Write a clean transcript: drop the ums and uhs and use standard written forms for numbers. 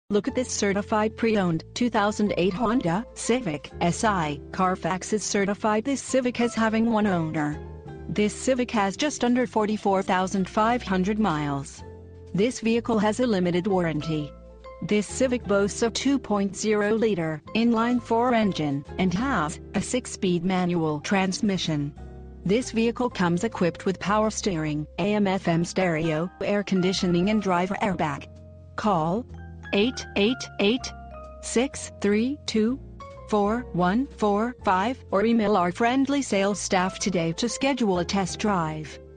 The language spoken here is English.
Look at this certified pre-owned 2008 Honda Civic Si. Carfax is certified this Civic as having one owner. This Civic has just under 44,500 miles. This vehicle has a limited warranty. This Civic boasts a 2.0-liter inline-4 engine and has a 6-speed manual transmission. This vehicle comes equipped with power steering, AM/FM stereo, air conditioning and driver airbag. Call 888-632-4145 or email our friendly sales staff today to schedule a test drive.